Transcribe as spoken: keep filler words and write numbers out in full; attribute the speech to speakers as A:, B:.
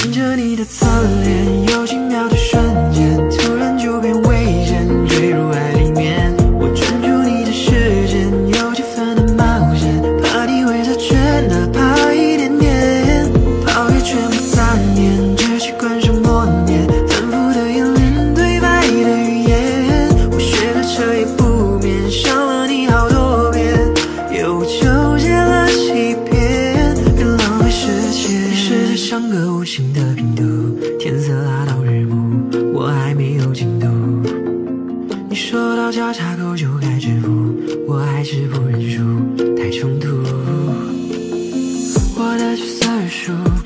A: 看着你的侧脸，有几秒的瞬间，突然就变危险，坠入爱里面。我专注你的时间，有几分的冒险，怕你会察觉，哪怕一点点。抛开全部残念，只习惯上默念，反复的演练对白的语言。我学着彻夜不眠，想了你好多遍，又纠结了几遍，别浪费时间。你试着像个无情的病毒，天色拉到日暮，我还没有进度。你说到交叉口就该止步，我还是不认输，太冲突。我的角色数